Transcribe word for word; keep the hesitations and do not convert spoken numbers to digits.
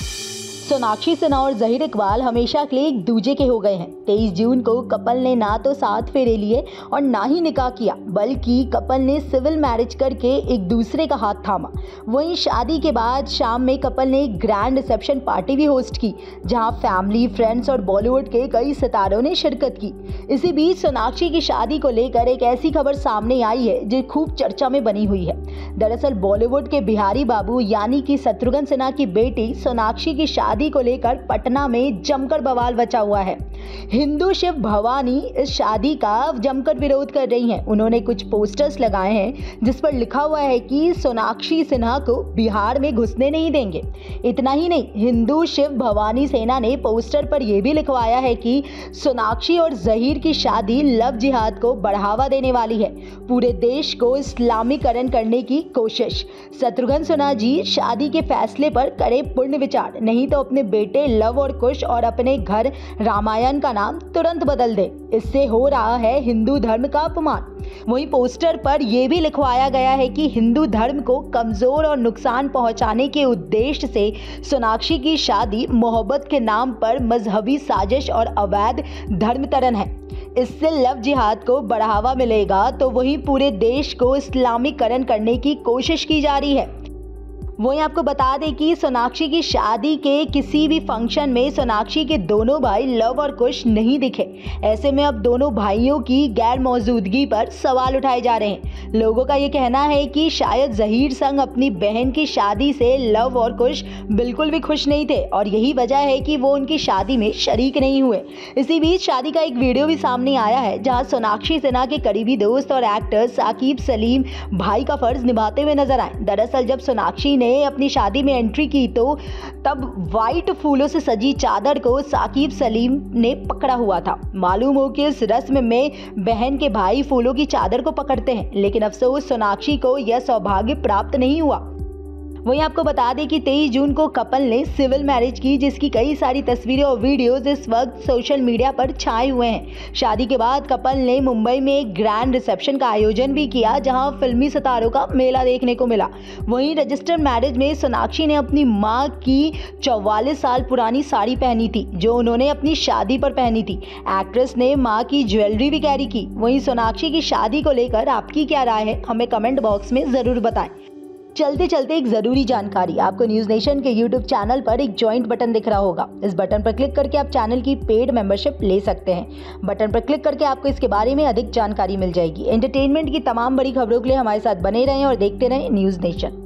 सोनाक्षी सिन्हा और ज़हीर इकबाल हमेशा के लिए एक दूजे के हो गए हैं। तेईस जून को कपल ने ना तो सात फेरे लिए और ना ही निकाह किया, बल्कि कपल ने सिविल मैरिज करके एक दूसरे का हाथ थामा। वहीं शादी के बाद शाम में कपल ने एक ग्रैंड रिसेप्शन पार्टी भी होस्ट की, जहां फैमिली, फ्रेंड्स और बॉलीवुड के कई सितारों ने शिरकत की। इसी बीच सोनाक्षी की शादी को लेकर एक ऐसी खबर सामने आई है जो खूब चर्चा में बनी हुई है। दरअसल बॉलीवुड के बिहारी बाबू यानी कि शत्रुघ्न सिन्हा की बेटी सोनाक्षी की शादी को लेकर पटना में जमकर बवाल बचा हुआ है। हिंदू शिव भवानी इस शादी का जमकर विरोध कर रही हैं। उन्होंने कुछ पोस्टर्स लगाए हैं जिस पर लिखा हुआ है कि सोनाक्षी सिन्हा को बिहार में घुसने नहीं देंगे। इतना ही नहीं, हिंदू शिव भवानी सेना ने पोस्टर पर यह भी लिखवाया है कि सोनाक्षी और ज़हीर की शादी लव जिहाद को बढ़ावा देने वाली है, पूरे देश को इस्लामीकरण करने की कोशिश। शत्रुघ्न सिन्हा जी शादी के फैसले पर करें पूर्ण विचार, नहीं तो अपने बेटे लव और कुश और अपने घर रामायण का नाम तुरंत बदल दे। इससे हो रहा है हिंदू धर्म का अपमान। वहीं पोस्टर पर यह भी लिखवाया गया है कि हिंदू धर्म को कमजोर और नुकसान पहुंचाने के उद्देश्य से सोनाक्षी की शादी मोहब्बत के नाम पर मजहबी साजिश और अवैध धर्मांतरण है। इससे लव जिहाद को बढ़ावा मिलेगा तो वहीं पूरे देश को इस्लामीकरण करने की कोशिश की जा रही है। वहीं आपको बता दें कि सोनाक्षी की शादी के किसी भी फंक्शन में सोनाक्षी के दोनों भाई लव और कुश नहीं दिखे। ऐसे में अब दोनों भाइयों की गैर मौजूदगी पर सवाल उठाए जा रहे हैं। लोगों का ये कहना है कि शायद ज़हीर संग अपनी बहन की शादी से लव और कुश बिल्कुल भी खुश नहीं थे और यही वजह है कि वो उनकी शादी में शरीक नहीं हुए। इसी बीच शादी का एक वीडियो भी सामने आया है जहाँ सोनाक्षी सिन्हा के करीबी दोस्त और एक्टर साकिब सलीम भाई का फर्ज निभाते हुए नजर आए। दरअसल जब सोनाक्षी ने अपनी शादी में एंट्री की तो तब वाइट फूलों से सजी चादर को साकिब सलीम ने पकड़ा हुआ था। मालूम हो कि इस रस्म में बहन के भाई फूलों की चादर को पकड़ते हैं, लेकिन अफसोस सोनाक्षी को यह सौभाग्य प्राप्त नहीं हुआ। वहीं आपको बता दें कि तेईस जून को कपल ने सिविल मैरिज की, जिसकी कई सारी तस्वीरें और वीडियोस इस वक्त सोशल मीडिया पर छाए हुए हैं। शादी के बाद कपल ने मुंबई में एक ग्रैंड रिसेप्शन का आयोजन भी किया, जहां फिल्मी सितारों का मेला देखने को मिला। वहीं रजिस्टर्ड मैरिज में सोनाक्षी ने अपनी मां की चौवालीस साल पुरानी साड़ी पहनी थी, जो उन्होंने अपनी शादी पर पहनी थी। एक्ट्रेस ने मां की ज्वेलरी भी कैरी की। वहीं सोनाक्षी की शादी को लेकर आपकी क्या राय है, हमें कमेंट बॉक्स में जरूर बताएं। चलते चलते एक जरूरी जानकारी, आपको न्यूज नेशन के यूट्यूब चैनल पर एक ज्वाइंट बटन दिख रहा होगा। इस बटन पर क्लिक करके आप चैनल की पेड मेंबरशिप ले सकते हैं। बटन पर क्लिक करके आपको इसके बारे में अधिक जानकारी मिल जाएगी। एंटरटेनमेंट की तमाम बड़ी खबरों के लिए हमारे साथ बने रहें और देखते रहें न्यूज नेशन।